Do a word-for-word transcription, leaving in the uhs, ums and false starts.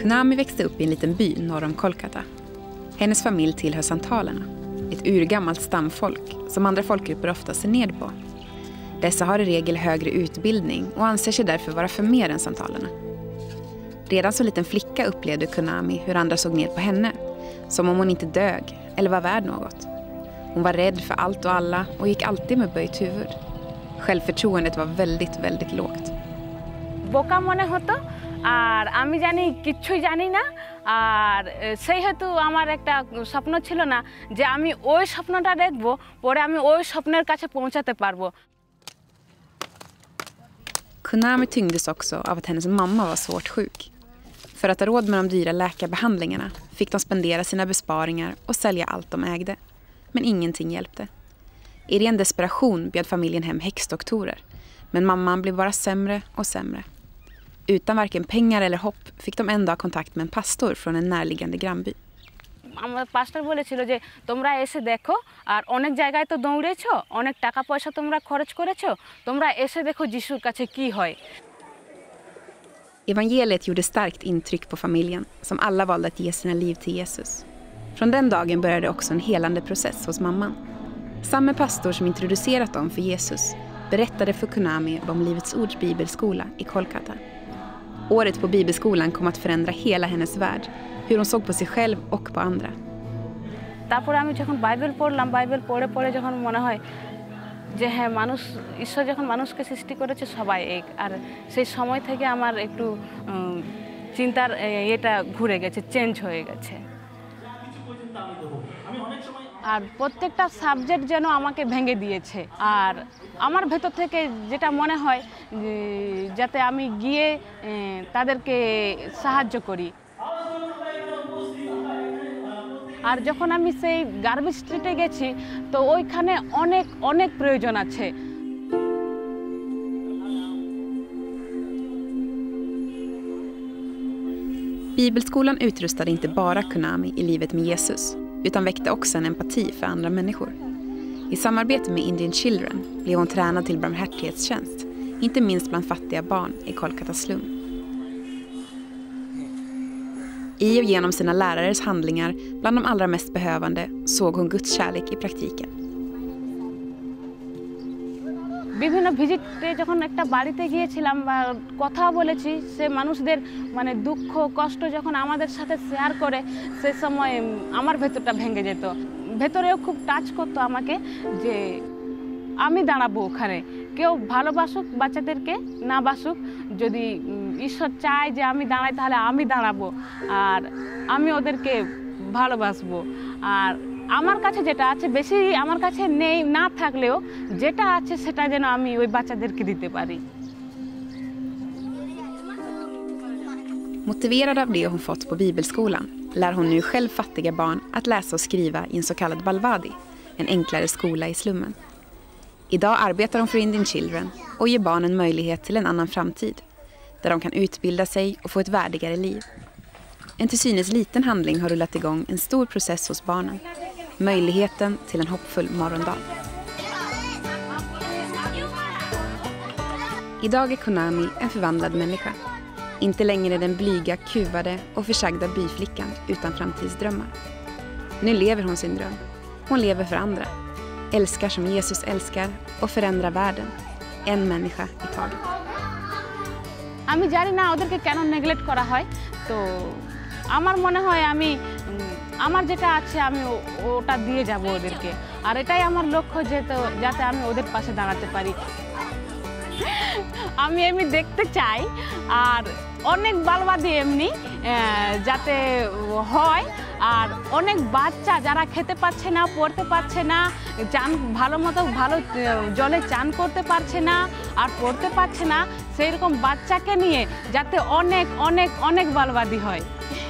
Kunami växte upp i en liten by norr om Kolkata. Hennes familj tillhör santalerna, ett urgammalt stamfolk som andra folkgrupper ofta ser ned på. Dessa har i regel högre utbildning och anser sig därför vara för mer än santalerna. Redan som liten flicka upplevde Kunami hur andra såg ner på henne, som om hon inte dög eller var värd något. Hon var rädd för allt och alla och gick alltid med böjt huvud. Självförtroendet var väldigt, väldigt lågt. বোকা মনে হতো আর আমি জানি কিচ্ছুই জানি না আর সেই হেতু আমার একটা স্বপ্ন ছিল না যে আমি ওই স্বপ্নটা দেখব পরে আমি ওই স্বপ্নের কাছে পৌঁছাতে পারবো. Kunami tyngdes också av att hennes mamma var svårt sjuk. För att ha råd med de dyra läkarbehandlingarna fick de spendera sina besparingar och sälja allt de ägde. Men ingenting hjälpte. I ren desperation bjöd familjen hem häxdoktorer. Men mamman blev bara sämre och sämre. Utan varken pengar eller hopp fick de ändå ha kontakt med en pastor från en närliggande grannby. আমার পাস্টর বলেছিল যে তোমরা এসে দেখো আর অনেক জায়গায় তো দৌড়েছো অনেক টাকা পয়সা তোমরা খরচ করেছো তোমরা এসে দেখো যিশুর কাছে কি হয়. Evangeliet gjorde starkt intryck på familjen som alla valde att ge sina liv till Jesus. Från den dagen började också en helande process hos mamman. Samme pastor som introducerat dem för Jesus berättade för Kunami om Livets Ords bibelskola i Kolkata. Året på bibelskolan kom att förändra hela hennes värld, hur hon såg på sig själv och på andra. তারপর আমি যখন বাইবেল পড়লাম বাইবেল পড়ে পড়ে যখন মনে হয় যে হ্যাঁ মানুষ ঈশ্বর যখন মানুষকে সৃষ্টি করেছে সবাই এক আর সেই সময় থেকে আমার একটু চিন্তার এটা ঘুরে গেছে চেঞ্জ হয়ে গেছে আর প্রত্যেকটা সাবজেক্ট যেন আমাকে ভেঙে দিয়েছে আর আমার ভেতর থেকে যেটা মনে হয় যাতে আমি গিয়ে তাদেরকে সাহায্য করি আর যখন আমি সেই গার্বেজ স্ট্রিটে গেছি তো ওইখানে অনেক অনেক প্রয়োজন আছে. Bibelskolan utrustade inte bara Kunami i livet med Jesus, utan väckte också en empati för andra människor. I samarbete med Indian Children blev hon tränad till barmhärtighetstjänst, inte minst bland fattiga barn i Kolkatas slum. I och genom sina lärares handlingar bland de allra mest behövande såg hon Guds kärlek i praktiken. বিভিন্ন ভিজিটে যখন একটা বাড়িতে গিয়েছিলাম বা কথা বলেছি সে মানুষদের মানে দুঃখ কষ্ট যখন আমাদের সাথে শেয়ার করে সে সময় আমার ভেতরটা ভেঙে যেত ভেতরেও খুব টাচ করতো আমাকে যে আমি দাঁড়াবো ওখানে কেউ ভালোবাসুক বাচ্চাদেরকে না বাসুক যদি ঈশ্বর চায় যে আমি দাঁড়াই তাহলে আমি দাঁড়াবো আর আমি ওদেরকে ভালোবাসবো আর আমার কাছে যেটা আছে বেশি আমার কাছে নেই না থাকলেও যেটা আছে সেটা যেন আমি ওই বাচ্চাদেরকে দিতে পারি. Motiverad av det hon fått på bibelskolan lär hon nu själv fattiga barn att läsa och skriva i en så kallad Balwadi, en enklare skola i slummen. Idag arbetar hon för Indian Children och ger barnen möjlighet till en annan framtid, där de kan utbilda sig och få ett värdigare liv. En till synes liten handling har rullat igång en stor process hos barnen. Möjligheten till en hoppfull morgondag. Idag är Kunami en förvandlad människa. Inte längre den blyga, kuvade och försagda byflickan utan framtidsdrömmar. Nu lever hon sin dröm. Hon lever för andra. Älskar som Jesus älskar och förändrar världen. En människa i taget. আমি জানি না ওদেরকে কেন নেগলেক্ট করা হয় তো আমার মনে হয় আমি আমার যেটা আছে আমি ওটা দিয়ে যাব ওদেরকে আর এটাই আমার লক্ষ্য যে তো যাতে আমি ওদের পাশে দাঁড়াতে পারি আমি এমনি দেখতে চাই আর অনেক বালবাদী এমনি যাতে হয় আর অনেক বাচ্চা যারা খেতে পাচ্ছে না পড়তে পারছে না চান ভালো মতো ভালো জলে চান করতে পারছে না আর পড়তে পারছে না সেই রকম বাচ্চাকে নিয়ে যাতে অনেক অনেক অনেক বালবাদী হয়.